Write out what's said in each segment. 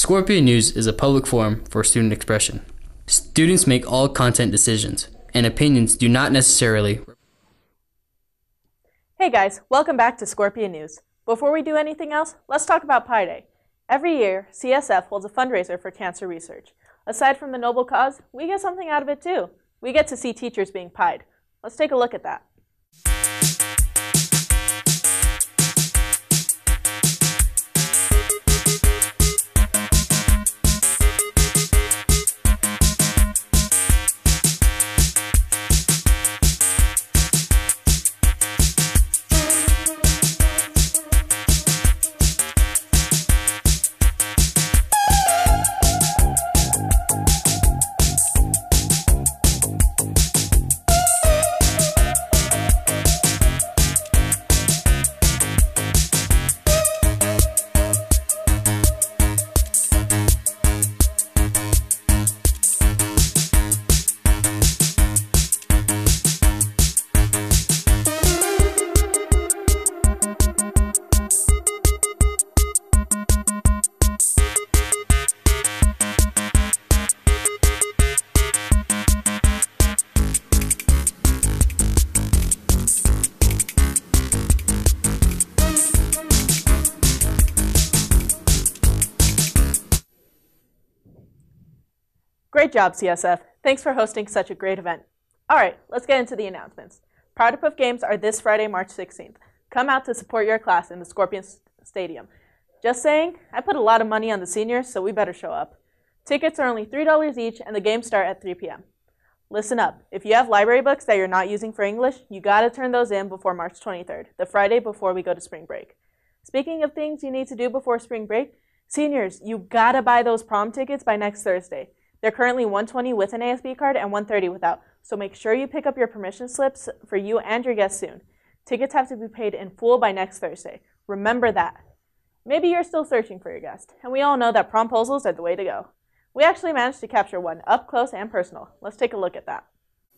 Scorpion News is a public forum for student expression. Students make all content decisions, and opinions do not necessarily. Hey guys, welcome back to Scorpion News. Before we do anything else, let's talk about Pi Day. Every year, CSF holds a fundraiser for cancer research. Aside from the noble cause, we get something out of it too. We get to see teachers being pied. Let's take a look at that. Great job, CSF. Thanks for hosting such a great event. All right, let's get into the announcements. Proud to Puff Games are this Friday, March 16th. Come out to support your class in the Scorpion Stadium. Just saying, I put a lot of money on the seniors, so we better show up. Tickets are only $3 each, and the games start at 3 p.m. Listen up. If you have library books that you're not using for English, you gotta turn those in before March 23rd, the Friday before we go to spring break. Speaking of things you need to do before spring break, seniors, you gotta buy those prom tickets by next Thursday. They're currently $120 with an ASB card and $130 without, so make sure you pick up your permission slips for you and your guests soon. Tickets have to be paid in full by next Thursday. Remember that. Maybe you're still searching for your guest, and we all know that promposals are the way to go. We actually managed to capture one up close and personal. Let's take a look at that.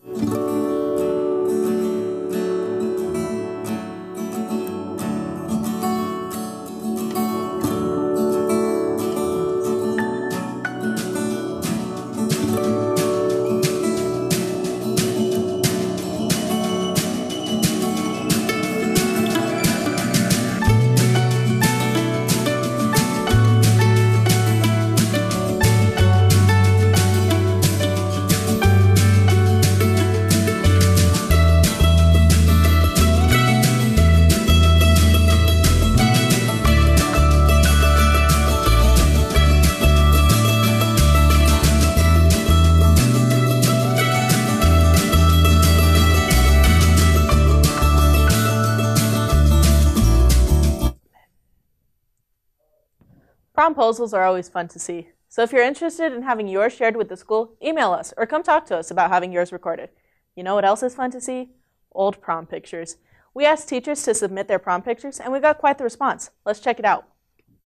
Promposals are always fun to see, so if you're interested in having yours shared with the school, email us or come talk to us about having yours recorded. You know what else is fun to see? Old prom pictures. We asked teachers to submit their prom pictures, and we got quite the response. Let's check it out.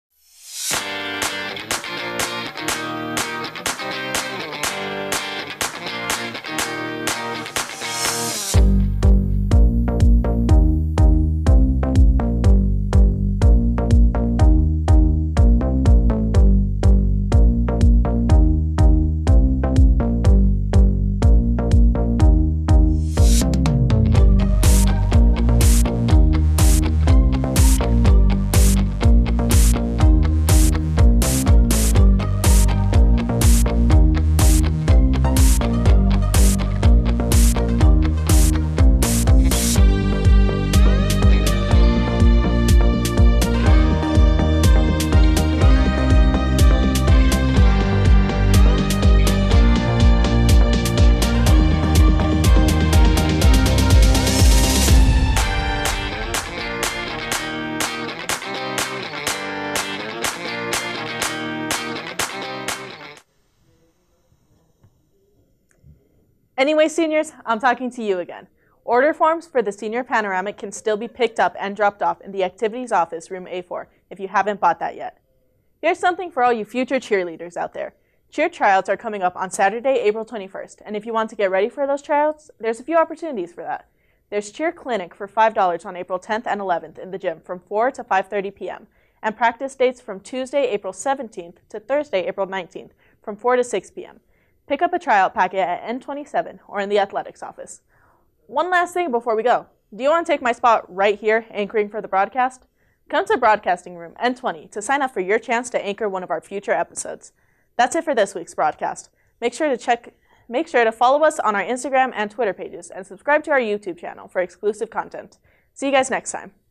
Anyway, seniors, I'm talking to you again. Order forms for the Senior Panoramic can still be picked up and dropped off in the Activities Office, room A4, if you haven't bought that yet. Here's something for all you future cheerleaders out there. Cheer tryouts are coming up on Saturday, April 21st, and if you want to get ready for those tryouts, there's a few opportunities for that. There's Cheer Clinic for $5 on April 10th and 11th in the gym from 4 to 5:30 p.m., and practice dates from Tuesday, April 17th to Thursday, April 19th from 4 to 6 p.m. Pick up a tryout packet at N27 or in the athletics office. One last thing before we go. Do you want to take my spot right here anchoring for the broadcast? Come to Broadcasting Room N20 to sign up for your chance to anchor one of our future episodes. That's it for this week's broadcast. Make sure to follow us on our Instagram and Twitter pages and subscribe to our YouTube channel for exclusive content. See you guys next time.